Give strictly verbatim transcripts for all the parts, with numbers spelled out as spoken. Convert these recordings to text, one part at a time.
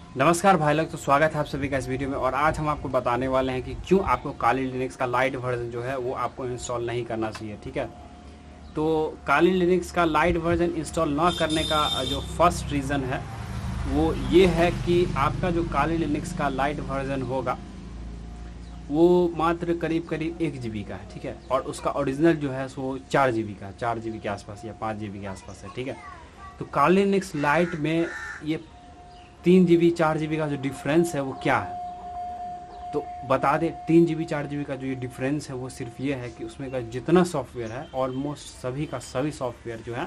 नमस्कार भाई लोग, तो स्वागत है आप सभी का इस वीडियो में। और आज हम आपको बताने वाले हैं कि क्यों आपको काली लिनक्स का लाइट वर्जन जो है वो आपको इंस्टॉल नहीं करना चाहिए। ठीक है, तो काली लिनक्स का लाइट वर्जन इंस्टॉल ना करने का जो फर्स्ट रीज़न है वो ये है कि आपका जो काली लिनक्स का लाइट वर्जन होगा वो मात्र करीब करीब एक जी बी का है। ठीक है, और उसका ओरिजिनल जो है वो चार जी बी का चार जी बी के आसपास या पाँच जी बी के आसपास है। ठीक है, तो काली लिनक्स लाइट में ये तीन जी बी चार जी बी का जो डिफरेंस है वो क्या है, तो बता दें। तीन जी बी चार जी बी का जो ये डिफरेंस है वो सिर्फ ये है कि उसमें का जितना सॉफ्टवेयर है ऑलमोस्ट सभी का सभी सॉफ्टवेयर जो है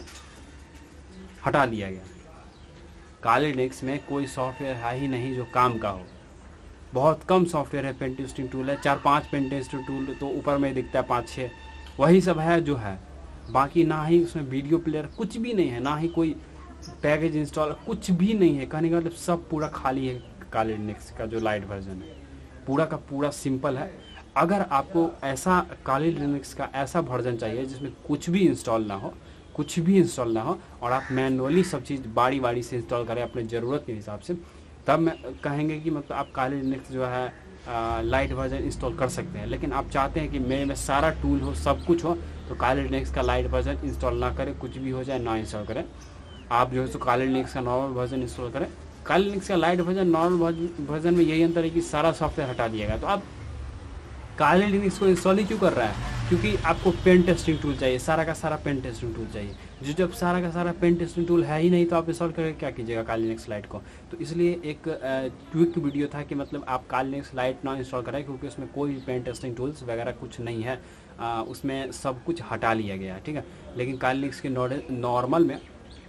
हटा लिया गया। काली लिनक्स में कोई सॉफ्टवेयर है ही नहीं जो काम का हो। बहुत कम सॉफ्टवेयर है, पेन टेस्टिंग टूल है, चार पांच पेन टेस्टिंग टूल तो ऊपर में दिखता है, पाँच छः वही सब है जो है। बाकी ना ही उसमें वीडियो प्लेयर कुछ भी नहीं है, ना ही कोई पैकेज इंस्टॉल कुछ भी नहीं है। कहने का मतलब सब पूरा खाली है। काली लिनक्स का जो लाइट वर्जन है पूरा का पूरा सिंपल है। अगर आपको ऐसा काली लिनक्स का ऐसा वर्जन चाहिए जिसमें कुछ भी इंस्टॉल ना हो कुछ भी इंस्टॉल ना हो और आप मैनुअली सब चीज़ बारी बारी से इंस्टॉल करें अपने ज़रूरत के हिसाब से, तब मैं कहेंगे कि मतलब आप काली लिनक्स जो है लाइट वर्जन इंस्टॉल कर सकते हैं। लेकिन आप चाहते हैं कि मेरे में सारा टूल हो, सब कुछ हो, तो काली लिनक्स का लाइट वर्जन इंस्टॉल ना करें, कुछ भी हो जाए ना इंस्टॉल करें। आप जो है तो काली लिनक्स का नॉर्मल वर्जन इंस्टॉल करें। काली लिनक्स का लाइट वर्जन नॉर्मल वर्जन में यही अंतर है कि सारा सॉफ्टवेयर हटा दिया गया। तो आप काली लिनक्स को इंस्टॉल ही क्यों कर रहा है? क्योंकि आपको पेन टेस्टिंग टूल चाहिए, सारा का सारा पेन टेस्टिंग टूल चाहिए। जो जब सारा का सारा पेन टेस्टिंग टूल है ही नहीं तो आप इंस्टॉल करके क्या कीजिएगा काली लिनक्स लाइट को। तो इसलिए एक क्विक वीडियो था कि मतलब आप काली लिनक्स लाइट ना इंस्टॉल करें, क्योंकि उसमें कोई पेन टेस्टिंग टूल्स वगैरह कुछ नहीं है। आ, उसमें सब कुछ हटा लिया गया है। ठीक है, लेकिन काली लिनक्स के नॉर्मल में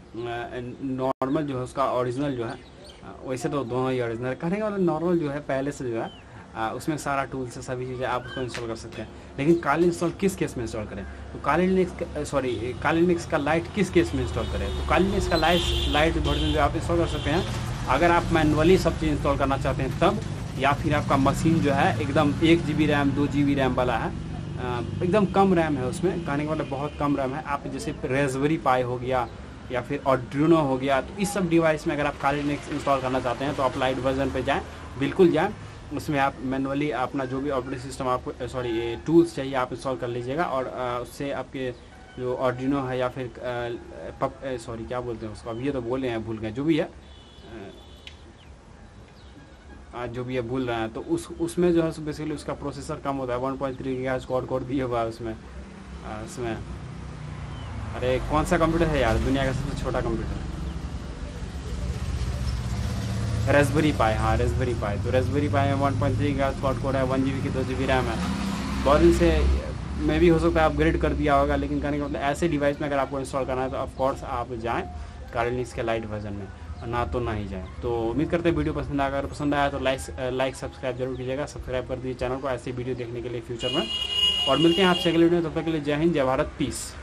नॉर्मल जो है उसका ओरिजिनल जो है, वैसे तो दोनों ही ओरिजिनल कहने का मतलब नॉर्मल जो है पहले से जो है आ, उसमें सारा टूल्स से सभी चीज़ें आप उसको इंस्टॉल कर सकते हैं। लेकिन काली इंस्टॉल किस केस में इंस्टॉल करें? तो Kali Linux sorry Kali Linux का लाइट किस केस में इंस्टॉल करें? तो काली लिनक्स का लाइट लाइट वर्जन जो आप इंस्टॉल कर सकते हैं अगर आप मैनुअली सब चीज़ इंस्टॉल करना चाहते हैं तब, या फिर आपका मशीन जो है एकदम एक जी बी रैम दो जी बी रैम वाला है, एकदम कम रैम है उसमें, कहने का मतलब बहुत कम रैम है। आप जैसे रेस्पबेरी पाई हो गया या फिर आर्डुइनो हो गया, तो इस सब डिवाइस में अगर आप काली लिनक्स इंस्टॉल करना चाहते हैं तो आप लाइट वर्जन पे जाएं, बिल्कुल जाएं। उसमें आप मैनुअली अपना जो भी ऑपरेटिंग सिस्टम आपको सॉरी टूल्स चाहिए आप इंस्टॉल कर लीजिएगा, और आ, उससे आपके जो आर्डुइनो है या फिर पप सॉरी क्या बोलते हैं उसको, अब ये तो बोले हैं भूल गए, जो भी है आ, जो भी है भूल रहे हैं, तो उस उसमें जो है बेसिकली उसका प्रोसेसर कम होता है। One point three gigahertz core core दिया हुआ है उसमें आ, उसमें अरे कौन सा कंप्यूटर है यार, दुनिया का सबसे छोटा कंप्यूटर? रेस्पबेरी पाई, हाँ रेस्पबेरी पाई। तो रेस्पबेरी पाई में वन पॉइंट थ्री का क्वाड कोड है, वन जी बी की दो जी बी रैम है। बहुत दिन से मैं भी हो सकता है अपग्रेड कर दिया होगा, लेकिन कहने का मतलब ऐसे डिवाइस में अगर आपको इंस्टॉल करना है तो ऑफकोर्स आप जाएँ काली लिनक्स के लाइट वर्जन में, ना तो ना ही जाए। तो उम्मीद करते हैं वीडियो पसंद आया। अगर पसंद आया तो लाइक लाइक सब्सक्राइब जरूर कीजिएगा, सब्सक्राइब कर दीजिए चैनल को ऐसे वीडियो देखने के लिए फ्यूचर में। और मिलते हैं आपसे अगले वीडियो में, तब तक के लिए जय हिंद, जय भारत, पीस।